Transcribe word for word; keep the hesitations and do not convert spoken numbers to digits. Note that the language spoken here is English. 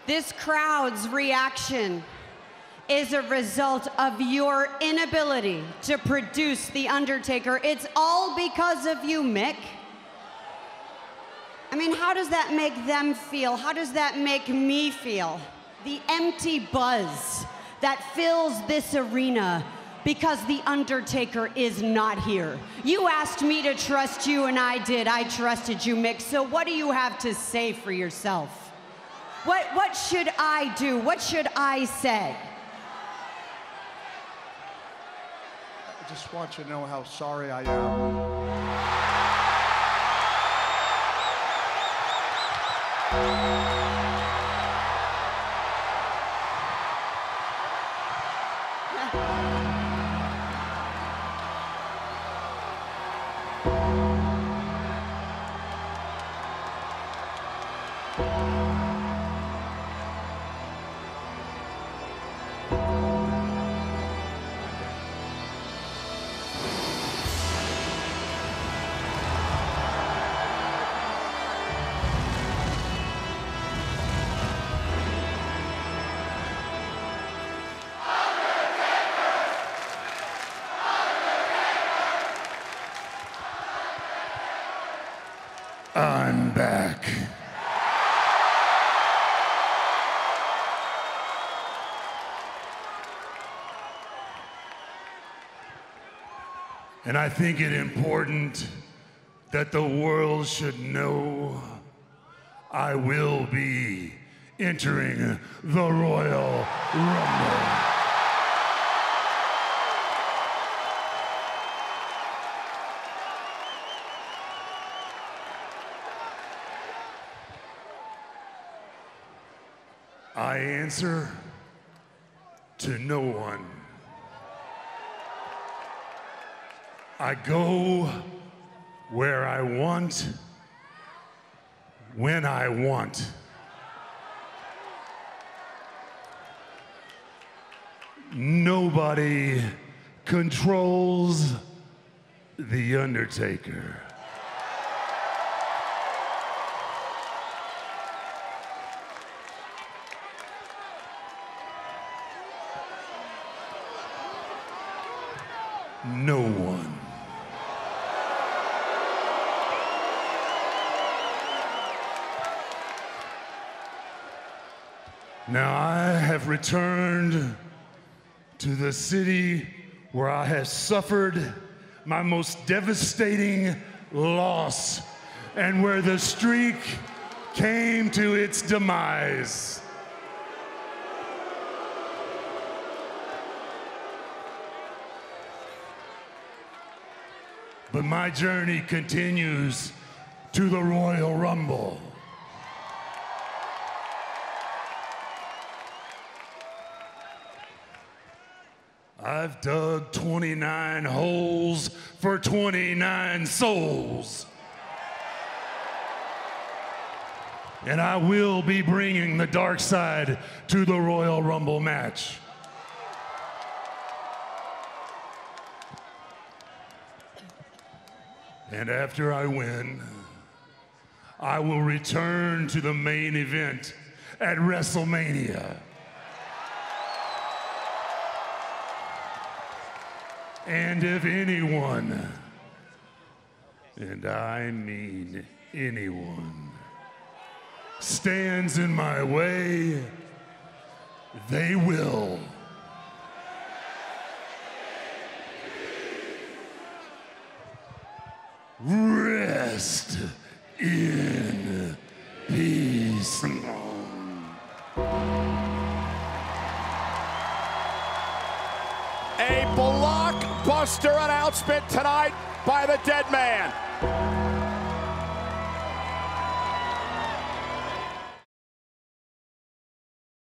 This crowd's reaction is a result of your inability to produce The Undertaker. It's all because of you, Mick. I mean, how does that make them feel? How does that make me feel? The empty buzz that fills this arena because The Undertaker is not here. You asked me to trust you, and I did. I trusted you, Mick. So what do you have to say for yourself? What, what should I do? What should I say? I just want you to know how sorry I am. I'm back. And I think it important that the world should know I will be entering the Royal Rumble. I answer to no one. I go where I want, when I want. Nobody controls The Undertaker. No one. Now I have returned to the city where I have suffered my most devastating loss and where the streak came to its demise. But my journey continues to the Royal Rumble. I've dug twenty-nine holes for twenty-nine souls. And I will be bringing the dark side to the Royal Rumble match. And after I win, I will return to the main event at WrestleMania. And if anyone, and I mean anyone, stands in my way, they will. Rest in peace. A blockbuster announcement tonight by the Dead Man.